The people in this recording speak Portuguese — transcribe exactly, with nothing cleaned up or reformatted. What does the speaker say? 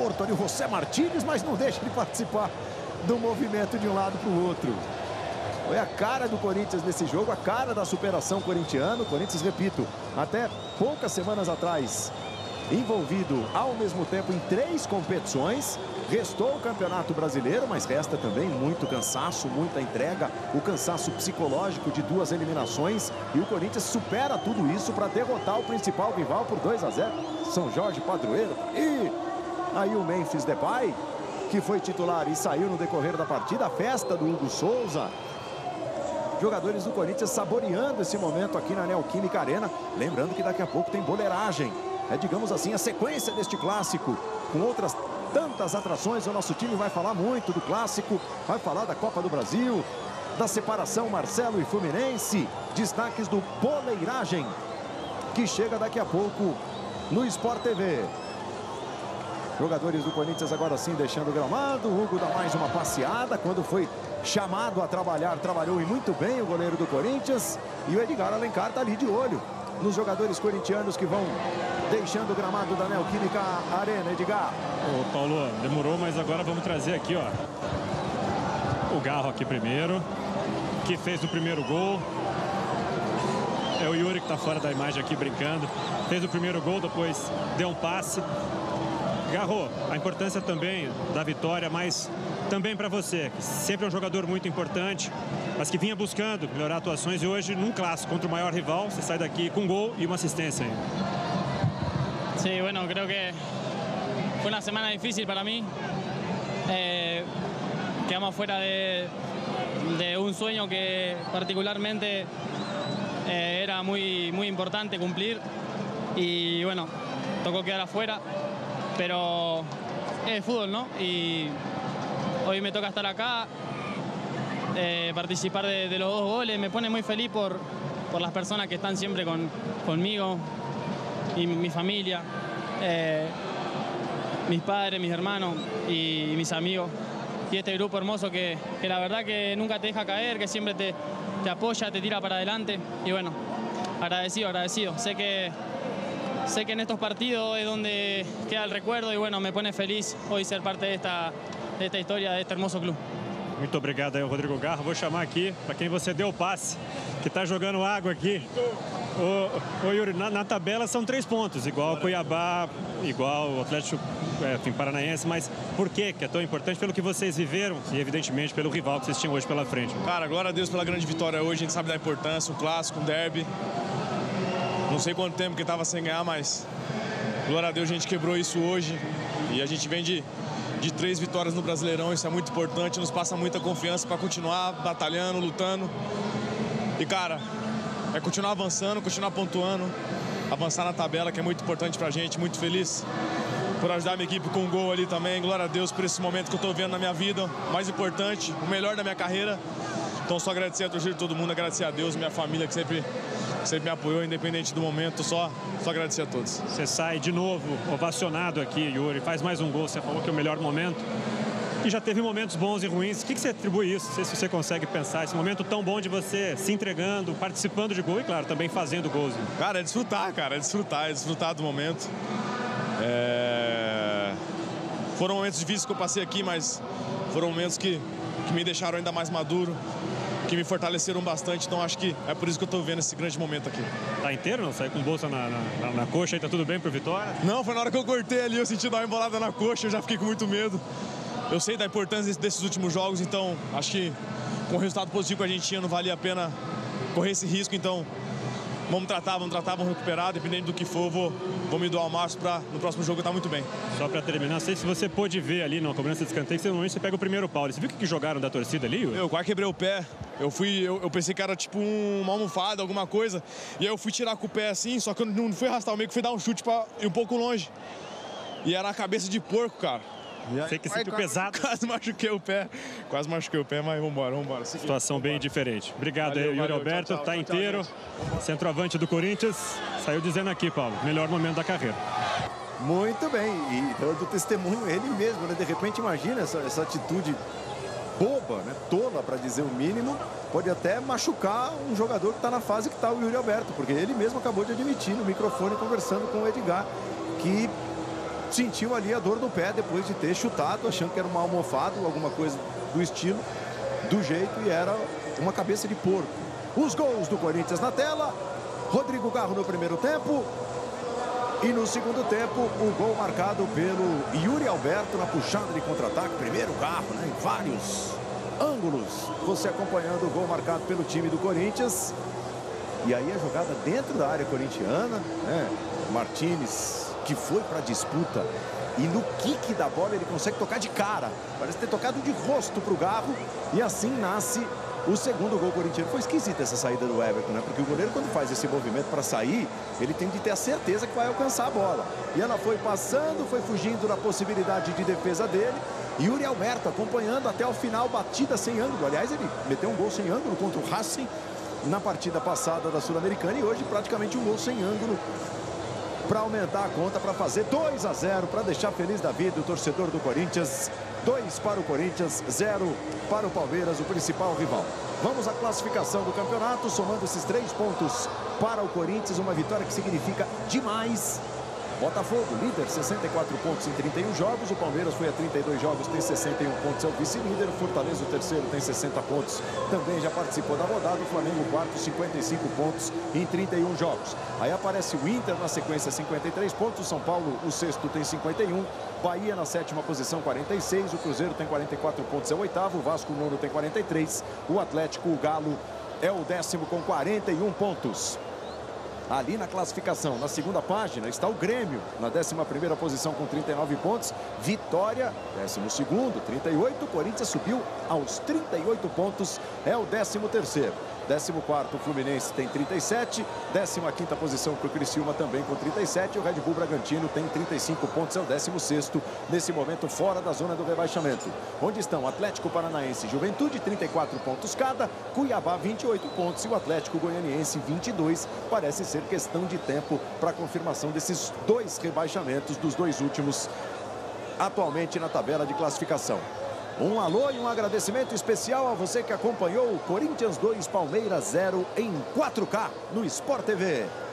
torto ali o José Martínez, mas não deixa de participar do movimento de um lado para o outro. Foi a cara do Corinthians nesse jogo, a cara da superação corintiana. O Corinthians, repito, até poucas semanas atrás, envolvido ao mesmo tempo em três competições. Restou o Campeonato Brasileiro, mas resta também muito cansaço, muita entrega, o cansaço psicológico de duas eliminações. E o Corinthians supera tudo isso para derrotar o principal rival por dois a zero. São Jorge Padroeiro. E aí o Memphis Depay, que foi titular e saiu no decorrer da partida. A festa do Hugo Souza. Jogadores do Corinthians saboreando esse momento aqui na Neoquímica Arena. Lembrando que daqui a pouco tem boleiragem. É, digamos assim, a sequência deste clássico, com outras tantas atrações. O nosso time vai falar muito do clássico, vai falar da Copa do Brasil, da separação Marcelo e Fluminense. Destaques do boleiragem, que chega daqui a pouco no Sport T V. Jogadores do Corinthians agora sim deixando o gramado. O Hugo dá mais uma passeada. Quando foi chamado a trabalhar, trabalhou e muito bem o goleiro do Corinthians. E o Edgar Alencar está ali de olho nos jogadores corintianos que vão deixando o gramado da Neoquímica Arena. Edgar. Ô, Paulo, demorou, mas agora vamos trazer aqui, ó, o Garro aqui primeiro, que fez o primeiro gol. É o Yuri que está fora da imagem aqui brincando. Fez o primeiro gol, depois deu um passe. Garro, a importância também da vitória, mas também para você, que sempre é um jogador muito importante, mas que vinha buscando melhorar atuações, e hoje, num clássico contra o maior rival, você sai daqui com um gol e uma assistência. Sí, bueno, creo que fue una semana difícil para mí. Eh, quedamos fuera de, de un sueño que particularmente eh, era muy, muy importante cumplir. Y bueno, tocó quedar afuera, pero es fútbol, ¿no? Y hoy me toca estar acá, eh, participar de, de los dos goles. Me pone muy feliz por, por las personas que están siempre con, conmigo. Y mi familia, eh, mis padres, mis hermanos y, y mis amigos. Y este grupo hermoso que, que la verdad que nunca te deja caer, que siempre te, te apoya, te tira para adelante. Y bueno, agradecido, agradecido. Sé que, sé que en estos partidos es donde queda el recuerdo y bueno, me pone feliz hoy ser parte de esta, de esta historia, de este hermoso club. Muito obrigado aí, Rodrigo Garro. Vou chamar aqui para quem você deu o passe, que está jogando água aqui. Ô, ô Yuri, na, na tabela são três pontos, igual o Cuiabá, igual o Atlético é, enfim, Paranaense, mas por que que é tão importante? Pelo que vocês viveram e, evidentemente, pelo rival que vocês tinham hoje pela frente. Cara, glória a Deus pela grande vitória hoje, a gente sabe da importância, um clássico, um derby. Não sei quanto tempo que estava sem ganhar, mas glória a Deus a gente quebrou isso hoje e a gente vem de, de três vitórias no Brasileirão, isso é muito importante, nos passa muita confiança para continuar batalhando, lutando. E, cara, é continuar avançando, continuar pontuando, avançar na tabela, que é muito importante pra gente, muito feliz por ajudar a minha equipe com um gol ali também. Glória a Deus por esse momento que eu tô vendo na minha vida, mais importante, o melhor da minha carreira. Então só agradecer a torcida de todo mundo, agradecer a Deus, minha família que sempre, sempre me apoiou, independente do momento, só, só agradecer a todos. Você sai de novo ovacionado aqui, Yuri, faz mais um gol, você falou que é o melhor momento. E já teve momentos bons e ruins. O que, que você atribui isso? Não sei se você consegue pensar. Esse momento tão bom de você se entregando, participando de gol e, claro, também fazendo gols. Cara, é desfrutar, cara. É desfrutar, é desfrutar do momento. É... Foram momentos difíceis que eu passei aqui, mas foram momentos que, que me deixaram ainda mais maduro, que me fortaleceram bastante. Então acho que é por isso que eu tô vendo esse grande momento aqui. Tá inteiro, não? Saiu com bolsa na, na, na coxa e tá tudo bem pro Vitória? Não, foi na hora que eu cortei ali, eu senti dar uma embolada na coxa, eu já fiquei com muito medo. Eu sei da importância desses últimos jogos, então acho que com o resultado positivo que a gente tinha não valia a pena correr esse risco, então vamos tratar, vamos tratar, vamos recuperar, dependendo do que for, vou, vou me doar ao máximo para no próximo jogo estar muito bem. Só para terminar, não sei se você pôde ver ali na cobrança de escanteio, que normalmente você pega o primeiro pau. Você viu o que jogaram da torcida ali? Eu quase quebrei o pé, eu, fui, eu, eu pensei que era tipo uma almofada, alguma coisa, e aí eu fui tirar com o pé assim, só que eu não fui arrastar o meio, que fui dar um chute para ir um pouco longe. E era a cabeça de porco, cara. Sei que sentiu pesado. Quase machuquei o pé, quase machuquei o pé, mas vambora, vambora. Situação vambora. bem diferente. Obrigado valeu, aí, Yuri valeu, Alberto, tchau, tchau, tá tchau, inteiro. Tchau, Centroavante do Corinthians, saiu dizendo aqui, Paulo, melhor momento da carreira. Muito bem, e dando testemunho ele mesmo, né? De repente, imagina essa, essa atitude boba, né? Tola, para dizer o mínimo, pode até machucar um jogador que está na fase que está o Yuri Alberto, porque ele mesmo acabou de admitir no microfone, conversando com o Edgar, que sentiu ali a dor do pé depois de ter chutado, achando que era uma almofada, alguma coisa do estilo, do jeito, e era uma cabeça de porco. Os gols do Corinthians na tela. Rodrigo Garro no primeiro tempo. E no segundo tempo, o gol marcado pelo Yuri Alberto na puxada de contra-ataque. Primeiro Garro, né? Em vários ângulos. Você acompanhando o gol marcado pelo time do Corinthians. E aí a jogada dentro da área corintiana, né? Martínez, que foi para a disputa. E no kick da bola ele consegue tocar de cara. Parece ter tocado de rosto para o Garro. E assim nasce o segundo gol corintiano. Foi esquisita essa saída do Everton, né? Porque o goleiro, quando faz esse movimento para sair, ele tem de ter a certeza que vai alcançar a bola. E ela foi passando, foi fugindo da possibilidade de defesa dele. E Yuri Alberto acompanhando até o final, batida sem ângulo. Aliás, ele meteu um gol sem ângulo contra o Racing na partida passada da Sul-Americana. E hoje praticamente um gol sem ângulo para aumentar a conta, para fazer dois a zero, para deixar feliz da vida o torcedor do Corinthians. dois para o Corinthians, zero para o Palmeiras, o principal rival. Vamos à classificação do campeonato, somando esses três pontos para o Corinthians, uma vitória que significa demais. Botafogo, líder, sessenta e quatro pontos em trinta e um jogos. O Palmeiras foi a trinta e dois jogos, tem sessenta e um pontos, é o vice-líder. O Fortaleza, o terceiro, tem sessenta pontos, também já participou da rodada. O Flamengo, o quarto, cinquenta e cinco pontos em trinta e um jogos. Aí aparece o Inter na sequência, cinquenta e três pontos. O São Paulo, o sexto, tem cinquenta e um. Bahia na sétima posição, quarenta e seis. O Cruzeiro tem quarenta e quatro pontos, é o oitavo. O Vasco, o nono, tem quarenta e três. O Atlético, o Galo, é o décimo com quarenta e um pontos. Ali na classificação, na segunda página, está o Grêmio, na décima primeira posição com trinta e nove pontos. Vitória, décimo segundo, trinta e oito. Corinthians subiu aos trinta e oito pontos, é o décimo terceiro. décimo quarto, o Fluminense tem trinta e sete. décima quinta posição para o Criciúma também com trinta e sete. O Red Bull Bragantino tem trinta e cinco pontos, é o décimo sexto. Nesse momento fora da zona do rebaixamento. Onde estão Atlético Paranaense e Juventude, trinta e quatro pontos cada. Cuiabá, vinte e oito pontos. E o Atlético Goianiense, vinte e dois. Parece ser questão de tempo para a confirmação desses dois rebaixamentos dos dois últimos atualmente na tabela de classificação. Um alô e um agradecimento especial a você que acompanhou o Corinthians dois, Palmeiras zero em quatro K no Sport T V.